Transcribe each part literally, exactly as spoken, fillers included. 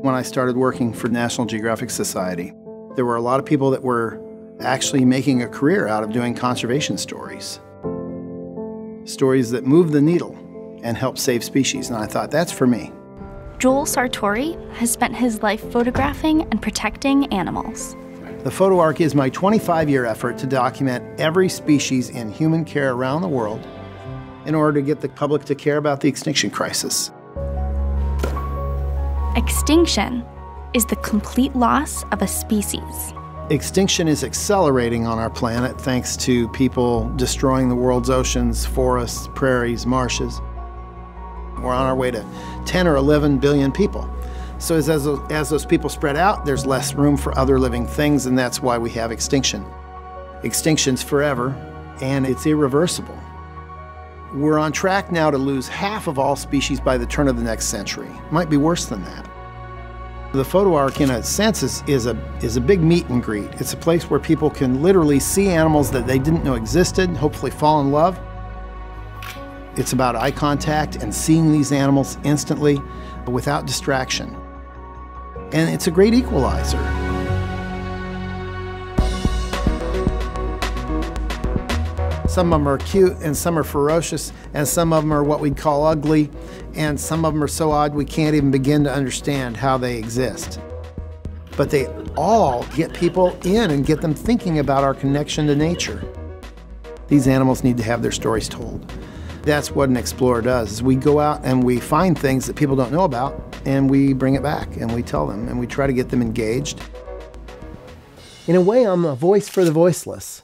When I started working for National Geographic Society, there were a lot of people that were actually making a career out of doing conservation stories. Stories that move the needle and help save species, and I thought, that's for me. Joel Sartore has spent his life photographing and protecting animals. The Photo Ark is my twenty-five year effort to document every species in human care around the world in order to get the public to care about the extinction crisis. Extinction is the complete loss of a species. Extinction is accelerating on our planet thanks to people destroying the world's oceans, forests, prairies, marshes. We're on our way to ten or eleven billion people. So as, as, as those people spread out, there's less room for other living things, and that's why we have extinction. Extinction's forever, and it's irreversible. We're on track now to lose half of all species by the turn of the next century. Might be worse than that. The Photo Ark, in a sense, is, is, a, is a big meet and greet. It's a place where people can literally see animals that they didn't know existed, hopefully fall in love. It's about eye contact and seeing these animals instantly without distraction. And it's a great equalizer. Some of them are cute, and some are ferocious, and some of them are what we'd call ugly, and some of them are so odd we can't even begin to understand how they exist. But they all get people in and get them thinking about our connection to nature. These animals need to have their stories told. That's what an explorer does, is we go out and we find things that people don't know about, and we bring it back, and we tell them, and we try to get them engaged. In a way, I'm a voice for the voiceless.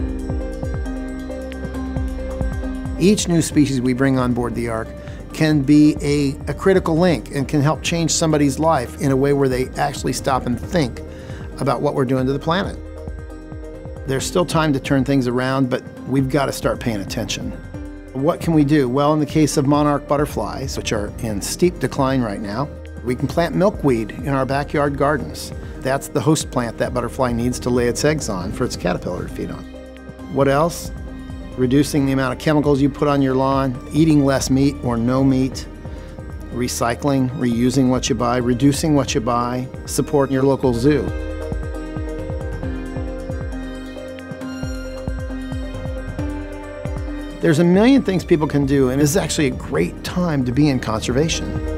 Each new species we bring on board the Ark can be a, a critical link and can help change somebody's life in a way where they actually stop and think about what we're doing to the planet. There's still time to turn things around, but we've got to start paying attention. What can we do? Well, in the case of monarch butterflies, which are in steep decline right now, we can plant milkweed in our backyard gardens. That's the host plant that butterfly needs to lay its eggs on for its caterpillar to feed on. What else? Reducing the amount of chemicals you put on your lawn, eating less meat or no meat, recycling, reusing what you buy, reducing what you buy, supporting your local zoo. There's a million things people can do, and this is actually a great time to be in conservation.